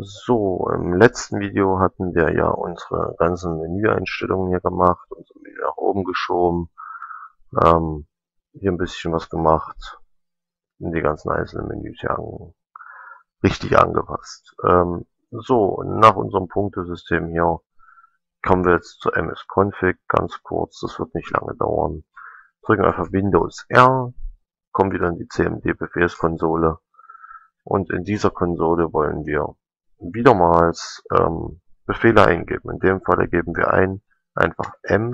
So, im letzten Video hatten wir ja unsere ganzen Menüeinstellungen hier gemacht, unser Menü nach oben geschoben, hier ein bisschen was gemacht, und die ganzen einzelnen Menüs ja richtig angepasst. So, nach unserem Punktesystem hier kommen wir jetzt zur MS-Config, ganz kurz, das wird nicht lange dauern. Drücken einfach Windows R, kommen wieder in die CMD-Befehlskonsole und in dieser Konsole wollen wir wiedermals Befehle eingeben. In dem Fall geben wir ein einfach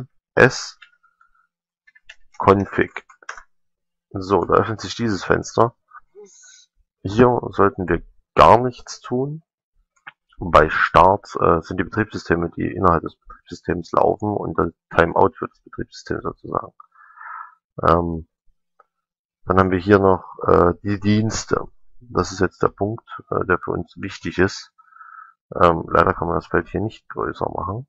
ms-config. So, da öffnet sich dieses Fenster. Hier sollten wir gar nichts tun. Bei Start sind die Betriebssysteme, die innerhalb des Betriebssystems laufen, und das Timeout für das Betriebssystem sozusagen. Dann haben wir hier noch die Dienste. Das ist jetzt der Punkt, der für uns wichtig ist. Leider kann man das Feld hier nicht größer machen.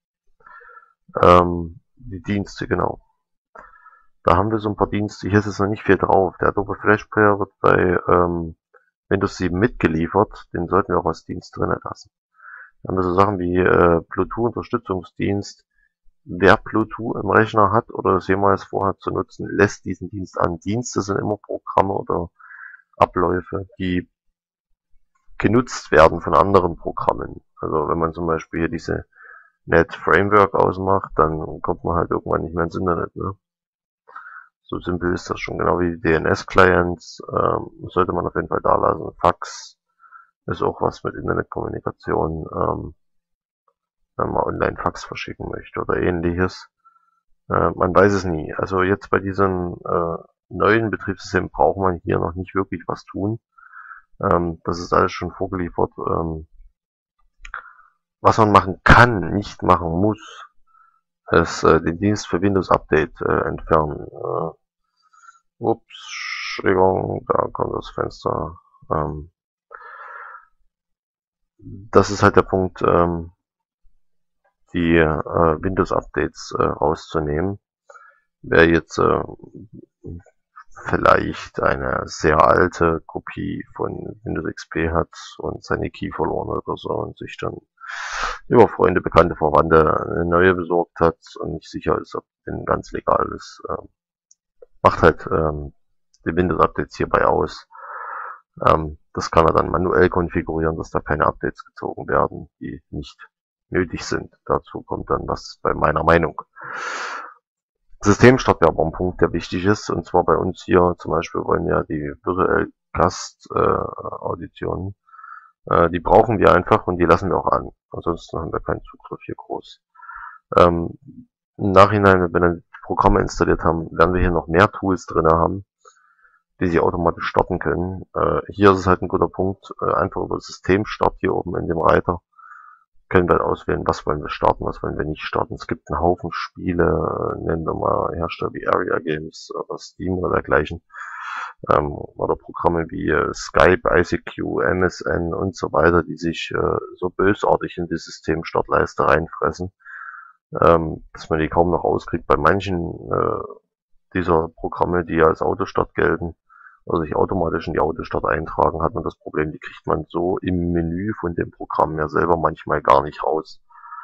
Die Dienste, genau. Da haben wir so ein paar Dienste. Hier ist jetzt noch nicht viel drauf. Der Adobe Flash Player wird bei Windows 7 mitgeliefert. Den sollten wir auch als Dienst drin lassen. Dann haben wir so Sachen wie Bluetooth-Unterstützungsdienst. Wer Bluetooth im Rechner hat oder es jemals vorhat zu nutzen, lässt diesen Dienst an. Dienste sind immer Programme oder Abläufe, die genutzt werden von anderen Programmen. Also wenn man zum Beispiel hier diese Net Framework ausmacht, dann kommt man halt irgendwann nicht mehr ins Internet. Ne? So simpel ist das schon. Genau wie die DNS-Clients sollte man auf jeden Fall da lassen. Fax ist auch was mit Internetkommunikation, wenn man Online-Fax verschicken möchte oder ähnliches. Man weiß es nie. Also jetzt bei diesem neuen Betriebssystem braucht man hier noch nicht wirklich was tun. Das ist alles schon vorgeliefert. Was man machen kann, nicht machen muss, ist den Dienst für Windows Update entfernen. Ups, Entschuldigung, da kommt das Fenster. Das ist halt der Punkt, die Windows Updates rauszunehmen. Wer jetzt vielleicht eine sehr alte Kopie von Windows XP hat und seine Key verloren oder so und sich dann über Freunde, Bekannte, Verwandte eine neue besorgt hat und nicht sicher ist, ob denn ganz legal ist, macht halt die Windows Updates hierbei aus. Das kann er dann manuell konfigurieren, dass da keine Updates gezogen werden, die nicht nötig sind. Dazu kommt dann was bei meiner Meinung. Systemstart wäre aber ein Punkt, der wichtig ist, und zwar bei uns hier zum Beispiel wollen wir die virtuell Gast-Auditionen, die brauchen wir einfach und die lassen wir auch an. Ansonsten haben wir keinen Zugriff hier groß. Im Nachhinein, wenn wir dann die Programme installiert haben, werden wir hier noch mehr Tools drin haben, die sie automatisch starten können. Hier ist es halt ein guter Punkt, einfach über Systemstart hier oben in dem Reiter können wir auswählen, was wollen wir starten, was wollen wir nicht starten. Es gibt einen Haufen Spiele, nennen wir mal Hersteller wie Area Games oder Steam oder dergleichen, oder Programme wie Skype, ICQ, MSN und so weiter, die sich so bösartig in die Systemstartleiste reinfressen, dass man die kaum noch auskriegt. Bei manchen dieser Programme, die als Autostart gelten, oder sich automatisch in die Autostart eintragen, hat man das Problem, die kriegt man so im Menü von dem Programm ja selber manchmal gar nicht raus.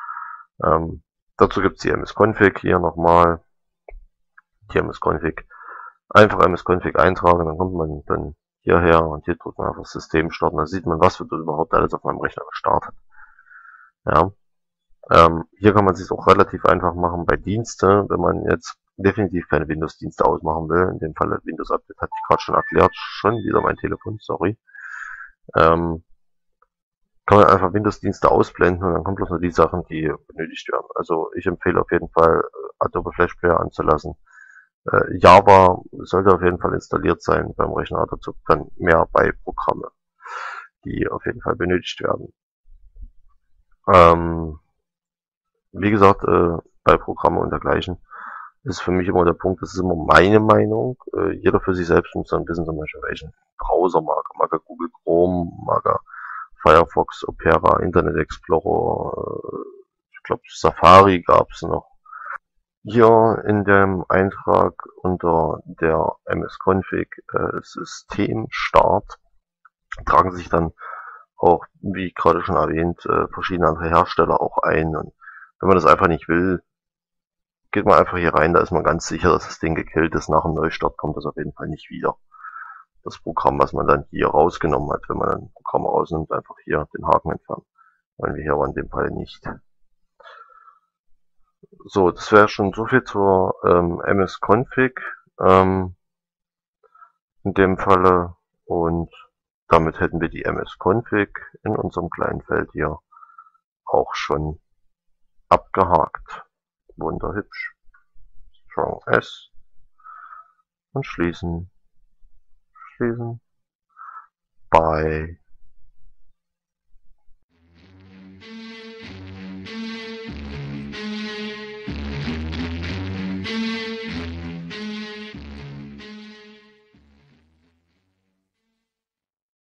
Dazu gibt es die MS-Config hier nochmal. Die MS-Config. Einfach MS-Config eintragen, dann kommt man dann hierher und hier drückt man einfach System starten. Dann sieht man, was wird überhaupt alles auf meinem Rechner gestartet. Ja. Hier kann man es sich auch relativ einfach machen bei Dienste, wenn man jetzt definitiv keine Windows-Dienste ausmachen will. In dem Fall Windows Update hatte ich gerade schon erklärt. Schon wieder mein Telefon, sorry. Kann man einfach Windows-Dienste ausblenden und dann kommt bloß nur die Sachen, die benötigt werden. Also ich empfehle auf jeden Fall Adobe Flash Player anzulassen. Java sollte auf jeden Fall installiert sein beim Rechner. Dazu dann mehr bei Programme, die auf jeden Fall benötigt werden. Wie gesagt, bei Programme und dergleichen ist für mich immer der Punkt, das ist immer meine Meinung. Jeder für sich selbst muss dann wissen, zum Beispiel welchen Browser mag er. Mag er Google Chrome, mag er Firefox, Opera, Internet Explorer, ich glaube Safari gab es noch. Hier in dem Eintrag unter der MS-Config Systemstart tragen sich dann auch, wie gerade schon erwähnt, verschiedene andere Hersteller auch ein. Und wenn man das einfach nicht will, geht man einfach hier rein, da ist man ganz sicher, dass das Ding gekillt ist. Nach dem Neustart kommt das auf jeden Fall nicht wieder. Das Programm, was man dann hier rausgenommen hat, wenn man ein Programm rausnimmt, einfach hier den Haken entfernen. Wollen wir hier aber in dem Fall nicht. So, das wäre schon so viel zur MS-Config in dem Falle. Und damit hätten wir die MS-Config in unserem kleinen Feld hier auch schon abgehakt. Wunderhübsch. Strong S und schließen. Schließen. Bye.